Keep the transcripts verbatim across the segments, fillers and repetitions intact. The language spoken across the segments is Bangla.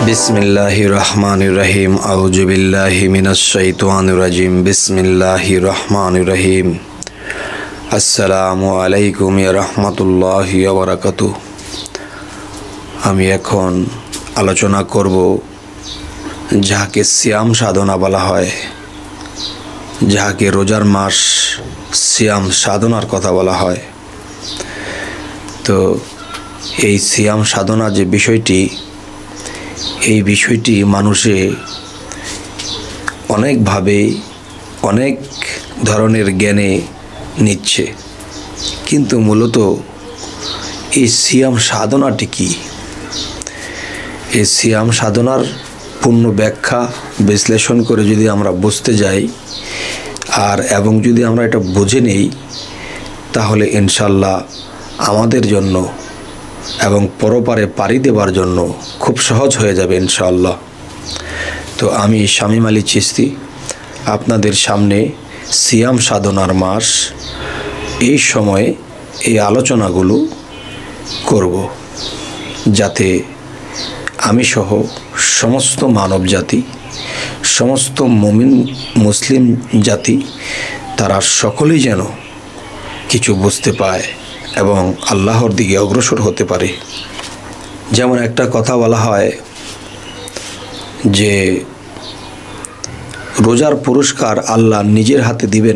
बिस्मिल्लाहिर रहमानिर रहीम आऊज़ु बिल्लाहि मिनश शैतानिर रजीम बिस्मिल्लाहिर रहमानिर रहीम अस्सलामु आलैकुम या रहमतुल्लाहि वा बाराकातुहु। আমি এখন আলোচনা করব যাকে সিয়াম সাধনা বলা হয়, যাকে রোজার মাস সিয়াম সাধনার কথা বলা হয়। তো এই সিয়াম সাধনা যে বিষয়টি, এই বিষয়টি মানুষে অনেকভাবে অনেক ধরনের জ্ঞানে নিচ্ছে, কিন্তু মূলত এই সিয়াম সাধনাটি কি? এই সিয়াম সাধনার পূর্ণ ব্যাখ্যা বিশ্লেষণ করে যদি আমরা বুঝতে যাই আর এবং যদি আমরা এটা বুঝে নেই, তাহলে ইনশাল্লাহ আমাদের জন্য এবং পরপারে পাড়ি দেবার জন্য খুব সহজ হয়ে যাবে ইনশাআল্লাহ। তো আমি শামীম আলী চিশতি আপনাদের সামনে সিয়াম সাধনার মাস এই সময়ে এই আলোচনাগুলো করব, যাতে আমি সহ সমস্ত মানব জাতি, সমস্ত মুমিন মুসলিম জাতি তারা সকলেই যেন কিছু বুঝতে পায় এবং আল্লাহর দিকে অগ্রসর হতে পারে। যেমন একটা কথা বলা হয় যে রোজার পুরস্কার আল্লাহ নিজের হাতে দিবেন।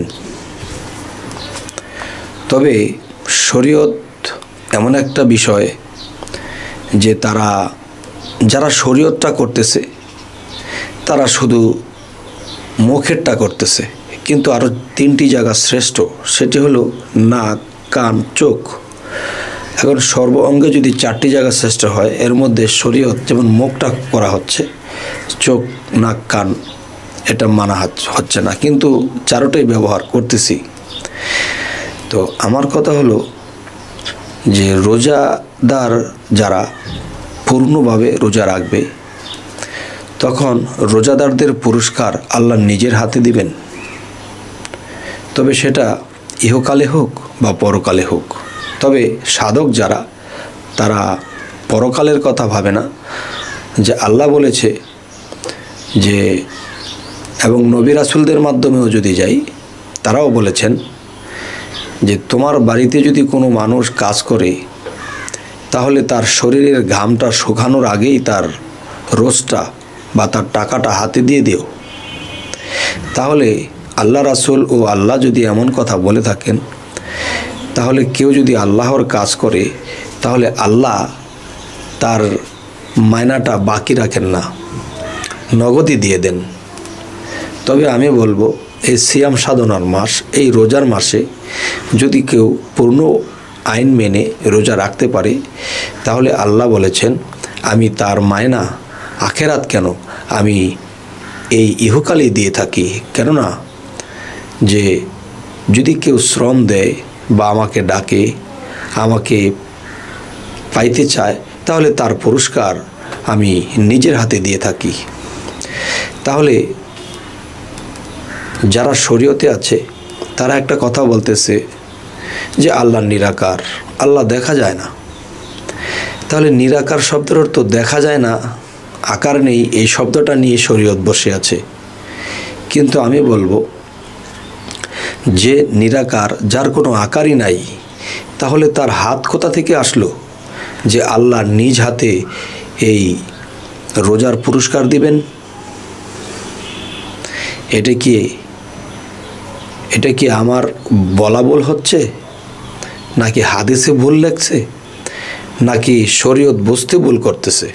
তবে শরীয়ত এমন একটা বিষয় যে তারা যারা শরীয়তটা করতেছে তারা শুধু মুখেরটা করতেছে, কিন্তু আরও তিনটি জায়গা শ্রেষ্ঠ, সেটি হলো নাক, কান, চোখ। এখন সর্ব অঙ্গে যদি চারটি জায়গা শ্রেষ্ঠ হয়, এর মধ্যে শরীয়ত যেমন মুখটা করা হচ্ছে, চোখ, নাক, কান এটা মানা হচ্ছে না, কিন্তু চারোটাই ব্যবহার করতেছি। তো আমার কথা হলো যে রোজাদার যারা পূর্ণভাবে রোজা রাখবে, তখন রোজাদারদের পুরস্কার আল্লাহ নিজের হাতে দিবেন। তবে সেটা ইহকালে হোক বা পরকালে হোক। তবে সাধক যারা, তারা পরকালের কথা ভাবে না। যে আল্লাহ বলেছে যে, এবং নবী রাসূলদের মাধ্যমেও যদি যাই, তারাও বলেছেন যে তোমার বাড়িতে যদি কোনো মানুষ কাজ করে, তাহলে তার শরীরের ঘামটা শুকানোর আগেই তার রোজটা বা তার টাকাটা হাতে দিয়ে দিও। তাহলে আল্লাহ রাসূল ও আল্লাহ যদি এমন কথা বলে থাকেন, তাহলে কেউ যদি আল্লাহর কাজ করে, তাহলে আল্লাহ তার মায়নাটা বাকি রাখেন না, নগদই দিয়ে দেন। তবে আমি বলবো এই সিয়াম সাধনার মাস, এই রোজার মাসে যদি কেউ পূর্ণ আইন মেনে রোজা রাখতে পারে, তাহলে আল্লাহ বলেছেন আমি তার মায়না আখেরাত কেন, আমি এই ইহকালেই দিয়ে থাকি। কেননা যে যদি কেউ শ্রম দেয় বা আমাকে ডাকে, আমাকে পাইতে চায়, তাহলে তার পুরস্কার আমি নিজের হাতে দিয়ে থাকি। তাহলে যারা শরীয়তে আছে তারা একটা কথা বলতেছে যে আল্লাহ নিরাকার, আল্লাহ দেখা যায় না। তাহলে নিরাকার শব্দের অর্থ দেখা যায় না, আকার নেই, এই শব্দটা নিয়ে শরীয়ত বসে আছে। কিন্তু আমি বলবো যে নিরাকার, যার কোনো আকারই নাই, তাহলে তার হাত কোথা থেকে আসলো যে আল্লাহ নিজ হাতে এই রোজার পুরস্কার দিবেন? এটা কি এটা কি আমার বলা ভুল হচ্ছে, নাকি হাদিসে ভুল লেখছে, নাকি শরীয়ত বুঝতে ভুল করতেছে?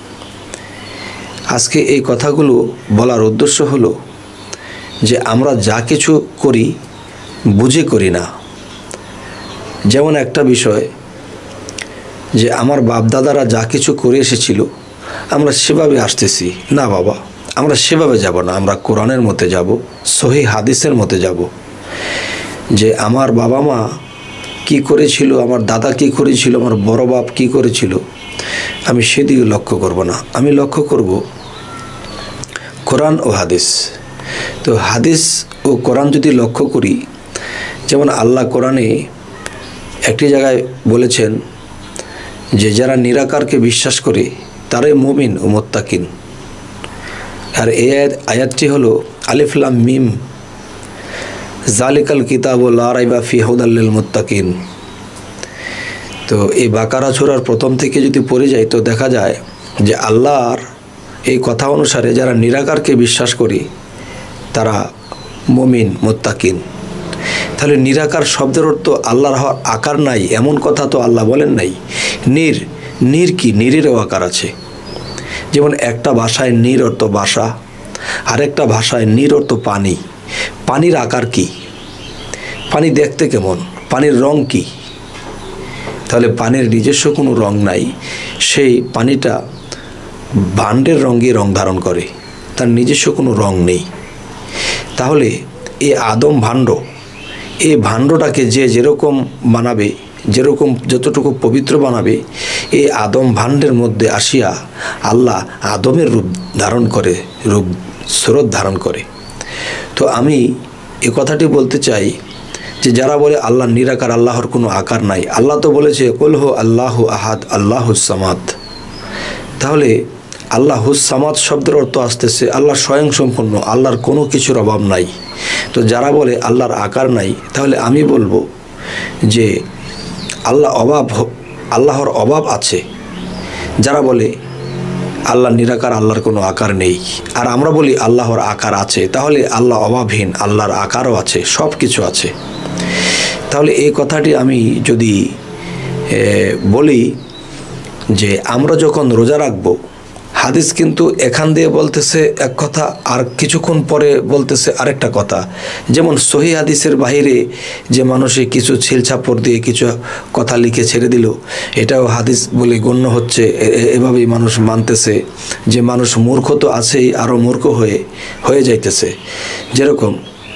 আজকে এই কথাগুলো বলার উদ্দেশ্য হলো যে আমরা যা কিছু করি বুঝে করি না। যেমন একটা বিষয় যে আমার বাপদাদারা যা কিছু করে এসেছিল, আমরা সেভাবে আসতেছি না। বাবা, আমরা সেভাবে যাব না, আমরা কোরআনের মতে যাব, সহিহ হাদিসের মতে যাব। যে আমার বাবা মা কি করেছিল, আমার দাদা কি করেছিল, আমার বড় বাপ কি করেছিল, আমি সেদিকে লক্ষ্য করব না। আমি লক্ষ্য করব কোরআন ও হাদিস। তো হাদিস ও কোরআন যদি লক্ষ্য করি, যেমন আল্লাহ কোরআনে একটি জায়গায় বলেছেন যে যারা নিরাকারকে বিশ্বাস করে তারাই মুমিন ও মুত্তাকিন। আর এই আয়াত আয়াতটি হলো আলিফ লাম মিম জালিকাল কিতাবু লা রাইবা ফিহি হুদাল লিল মুত্তাকিন। তো এই বাকারা সূরার প্রথম থেকে যদি পড়ে যাই তো দেখা যায় যে আল্লাহর এই কথা অনুসারে যারা নিরাকারকে বিশ্বাস করি তারা মুমিন মুত্তাকিন। তাহলে নিরাকার শব্দের অর্থ আল্লাহর আকার নাই এমন কথা তো আল্লাহ বলেন নাই। নির নির কি? নিরেরও আকার আছে। যেমন একটা ভাষায় নির অর্থ বাসা, আরেকটা ভাষায় নির অর্থ পানি। পানির আকার কি? পানি দেখতে কেমন? পানির রং কি? তাহলে পানির নিজস্ব কোনো রং নাই, সেই পানিটা ভাণ্ডের রঙে রং ধারণ করে, তার নিজস্ব কোনো রং নেই। তাহলে এই আদম ভাণ্ড, এই ভাণ্ডটাকে যে যেরকম বানাবে, যেরকম যতটুকু পবিত্র বানাবে, এই আদম ভাণ্ডের মধ্যে আসিয়া আল্লাহ আদমের রূপ ধারণ করে, রূপ স্বরূপ ধারণ করে। তো আমি এ কথাটি বলতে চাই যে যারা বলে আল্লাহ নিরাকার, আল্লাহর কোনো আকার নাই, আল্লাহ তো বলেছে কুল হু আল্লাহু আহাদ আল্লাহুস সামাদ। তাহলে আল্লাহুস সামাদ শব্দের অর্থ আসতেছে আল্লাহ স্বয়ং সম্পূর্ণ, আল্লাহর কোনো কিছুর অভাব নাই। তো যারা বলে আল্লাহর আকার নাই, তাহলে আমি বলবো যে আল্লাহ অভাব, আল্লাহর অভাব আছে। যারা বলে আল্লাহ নিরাকার, আল্লাহর কোনো আকার নেই, আর আমরা বলি আল্লাহর আকার আছে, তাহলে আল্লাহ অভাবহীন, আল্লাহর আকারও আছে, সব কিছু আছে। তাহলে এই কথাটি আমি যদি বলি যে আমরা যখন রোজা রাখবো, হাদিস কিন্তু এখান দিয়ে বলতেছে এক কথা, আর কিছুক্ষণ পরে বলতেছে আরেকটা কথা। যেমন সহি হাদিসের বাহিরে যে মানুষে কিছু ছিলছাপড় দিয়ে কিছু কথা লিখে ছেড়ে দিল, এটাও হাদিস বলে গণ্য হচ্ছে। এভাবেই মানুষ মানতেছে যে মানুষ মূর্খ তো আছেই, আরও মূর্খ হয়ে হয়ে যাইতেছে। যেরকম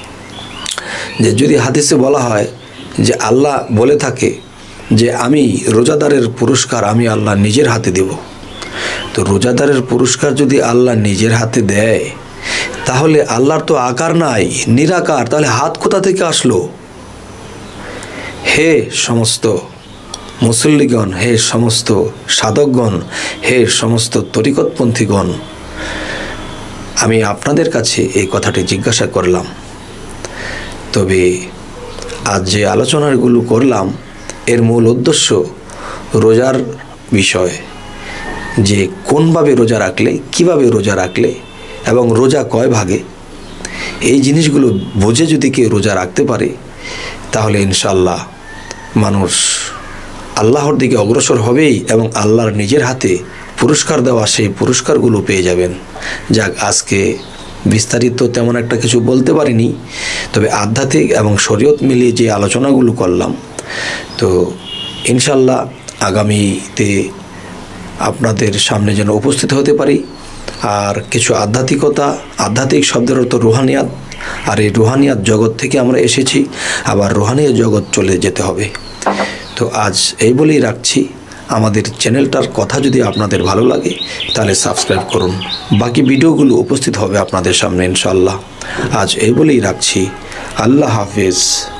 যে যদি হাদিসে বলা হয় যে আল্লাহ বলে থাকে যে আমি রোজাদারের পুরস্কার আমি আল্লাহ নিজের হাতে দেব, তো রোজাদারের পুরস্কার যদি আল্লাহ নিজের হাতে দেয়, তাহলে আল্লাহর তো আকার নাই, নিরাকার, তাহলে হাত কোথা থেকে আসলো? হে সমস্ত মুসল্লিগণ, হে সমস্ত সাধকগণ, হে সমস্ত তরিকতপন্থীগণ, আমি আপনাদের কাছে এই কথাটি জিজ্ঞাসা করলাম। তবে আজ যে আলোচনাগুলো করলাম এর মূল উদ্দেশ্য রোজার বিষয়, যে কোনভাবে রোজা রাখলে, কিভাবে রোজা রাখলে এবং রোজা কয় ভাগে, এই জিনিসগুলো বুঝে যদি কেউ রোজা রাখতে পারে তাহলে ইনশাআল্লাহ মানুষ আল্লাহর দিকে অগ্রসর হবেই এবং আল্লাহর নিজের হাতে পুরস্কার দেওয়া সেই পুরস্কারগুলো পেয়ে যাবেন। যাক, আজকে বিস্তারিত তেমন একটা কিছু বলতে পারিনি, তবে আধ্যাত্মিক এবং শরীয়ত মিলিয়ে যে আলোচনাগুলো করলাম, তো ইনশাআল্লাহ আগামীতে আপনাদের সামনে যেন উপস্থিত হতে পারি। আর কিছু আধ্যাত্মিকতা, আধ্যাত্মিক শব্দের অর্থ রুহানিয়াত, আর এই রুহানিয়াত জগৎ থেকে আমরা এসেছি, আবার রুহানিয়াত জগৎ চলে যেতে হবে। তো আজ এই বলেই রাখছি। আমাদের চ্যানেলটার কথা যদি আপনাদের ভালো লাগে তাহলে সাবস্ক্রাইব করুন, বাকি ভিডিওগুলো উপস্থিত হবে আপনাদের সামনে ইনশাআল্লাহ। আজ এই বলেই রাখছি। আল্লাহ হাফেজ।